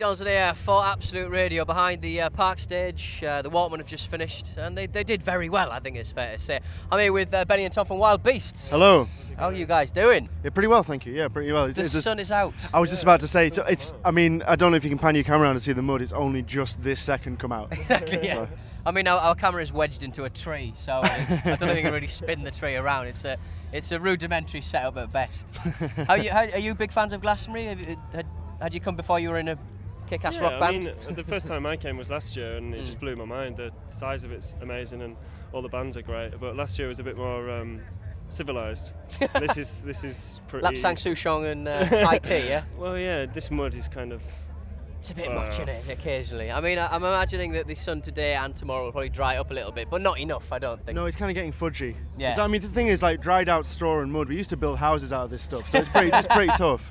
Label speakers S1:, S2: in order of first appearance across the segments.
S1: Johnson here for Absolute Radio behind the park stage. The Watermen have just finished and they did very well, I think it's fair to say. I'm here with Benny and Tom from Wild Beasts.
S2: Hello.
S1: How are you guys doing?
S2: Yeah, pretty well, thank you. Yeah, pretty well.
S1: The sun is out.
S2: I was just about to say, I mean, I don't know if you can pan your camera around to see the mud. It's only just this second come out.
S1: Exactly, yeah.
S2: So.
S1: I mean, our camera is wedged into a tree, so I don't think we can really spin the tree around. It's a rudimentary setup at best. Are you big fans of Glastonbury? Had you come before you were in a kick-ass rock band?
S3: I mean, the first time I came was last year, and it just blew my mind. The size of it's amazing, and all the bands are great. But last year was a bit more civilised. This is pretty.
S1: Lapsang Souchong and high tea, yeah.
S3: Well, yeah, this mud is kind of.
S1: It's a bit much, isn't it, occasionally? I mean, I'm imagining that the sun today and tomorrow will probably dry up a little bit, but not enough, I don't think.
S2: No, it's kind of getting fudgy.
S1: Yeah.
S2: So, I mean, the thing is, like, dried out straw and mud, we used to build houses out of this stuff, so it's pretty tough.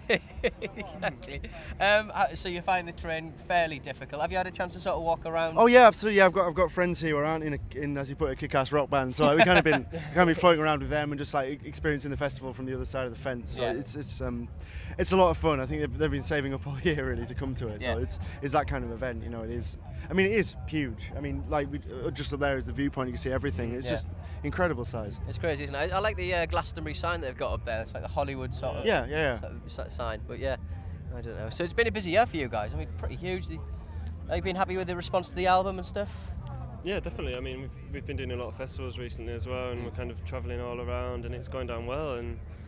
S1: Exactly. So you're finding the terrain fairly difficult. Have you had a chance to sort of walk around?
S2: Oh yeah, absolutely. Yeah, I've got friends here who aren't in as you put it, a kick-ass rock band. So we kind of been floating around with them and just like experiencing the festival from the other side of the fence. So yeah. It's a lot of fun. I think they've been saving up all year really to come to it. So it's that kind of event. You know, it is. I mean, it is huge. I mean, like just up there is the viewpoint. You can see everything. It's just incredible size.
S1: It's crazy, isn't it? I like the Glastonbury sign that they've got up there. It's like the Hollywood sort of sort of sign. But yeah, I don't know. So it's been a busy year for you guys. I mean, pretty huge. Have you been happy with the response to the album and stuff?
S3: Yeah, definitely. I mean, we've been doing a lot of festivals recently as well, and we're kind of travelling all around, and it's going down well.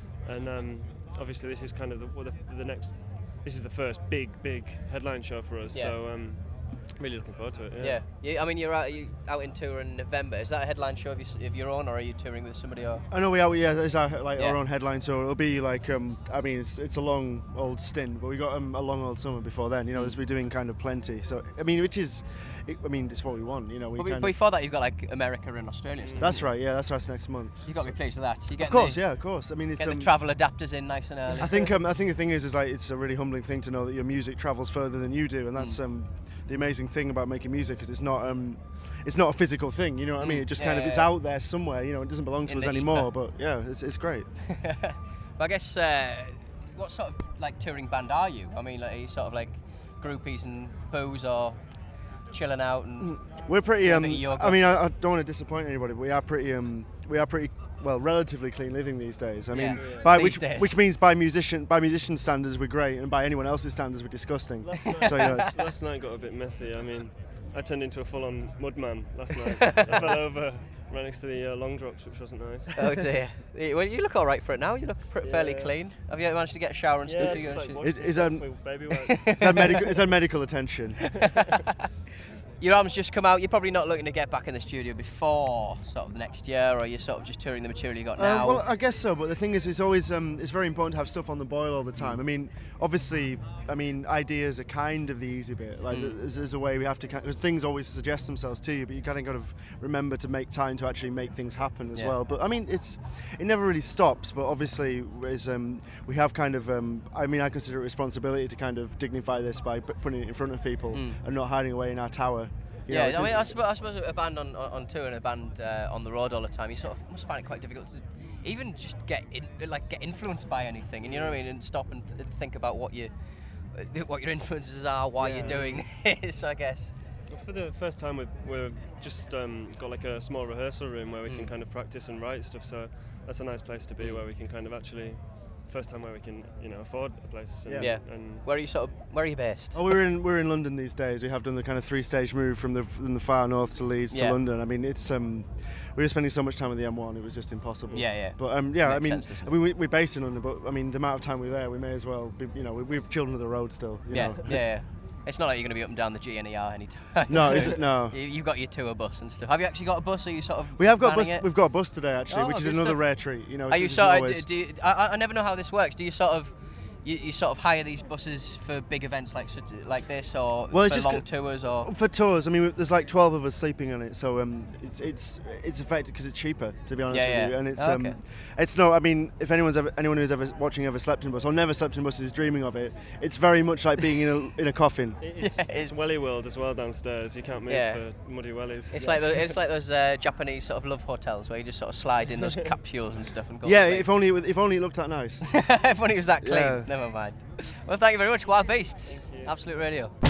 S3: And obviously, this is kind of the next. This is the first big headline show for us. Yeah. So. Really looking forward to it.
S1: Yeah. I mean, you're out in tour in November. Is that a headline show of your own, or are you touring with somebody? Or?
S2: I know it's our own headline tour. It'll be like I mean, it's a long old stint, but we got a long old summer before then. You know, we're doing kind of plenty. So I mean, it's what we want. You know,
S1: but before that, you've got like America and Australia.
S2: That's right. Yeah, that's next month.
S1: You've got to be pleased with that.
S2: Of course. I mean, it's
S1: get the travel adapters in nice and early.
S2: I think the thing is like it's a really humbling thing to know that your music travels further than you do, and that's the amazing thing about making music is it's not a physical thing, you know what I mean? It just it's out there somewhere, you know, it doesn't belong to us anymore, but yeah, it's great.
S1: Well, I guess what sort of like touring band are you? I mean, like, are you sort of like groupies and booze or chilling out and
S2: we're pretty I mean, I don't want to disappoint anybody, but we are pretty well, relatively clean living these days. I mean, which means by musician standards we're great, and by anyone else's standards we're disgusting.
S3: Last night got a bit messy. I mean, I turned into a full-on mudman last night. I fell over right next to the long drops, which wasn't nice.
S1: Oh dear. Well, you look all right for it now. You look fairly clean. Have you managed to get a shower and stuff?
S3: Is
S2: that medical attention?
S1: Your album's just come out. You're probably not looking to get back in the studio before sort of next year, or you're sort of just touring the material you got now?
S2: Well, I guess so, but the thing is, it's always it's very important to have stuff on the boil all the time. I mean, obviously, ideas are kind of the easy bit. Like, there's a way we have to, because things always suggest themselves to you, but you kind of got to remember to make time to actually make things happen as well. But I mean, it never really stops. But obviously, we have kind of, I consider it a responsibility to kind of dignify this by putting it in front of people and not hiding away in our tower.
S1: I mean, I suppose a band on tour and a band on the road all the time, you sort of must find it quite difficult to even just get influenced by anything, and you know what I mean, and stop and think about what your influences are, why you're doing this, I guess.
S3: Well, for the first time, we're just got like a small rehearsal room where we can kind of practice and write stuff. So that's a nice place to be, where we can kind of actually. First time where we can, afford a place. And
S1: where are you based?
S2: Oh, we're in London these days. We have done the kind of 3-stage move from the far north to Leeds to London. I mean, it's we were spending so much time with the M1, it was just impossible.
S1: Yeah.
S2: But we're based in London, but I mean, the amount of time we're there, we may as well be. We're children of the road still. You know?
S1: Yeah. It's not like you're going to be up and down the GNER anytime.
S2: No, is it? No.
S1: You've got your tour bus and stuff. Have you actually got a bus, or are you sort of?
S2: We have got a bus. We've got a bus today actually, which is another rare treat. You know.
S1: Are you sort of? I never know how this works. Do you sort of? You sort of hire these buses for big events like this, or for long tours, or
S2: for tours. I mean, there's like 12 of us sleeping on it, so it's effective because it's cheaper, to be honest with you. And it's no. I mean, if anyone who's ever watching ever slept in a bus or never slept in buses is dreaming of it, it's very much like being in a coffin.
S3: It's welly world as well downstairs. You can't move for muddy wellies.
S1: It's like those Japanese sort of love hotels where you just sort of slide in those capsules and stuff and go.
S2: Yeah, if only it looked that nice.
S1: If only it was that clean. Never mind. Well, thank you very much, Wild Beasts. Absolute Radio.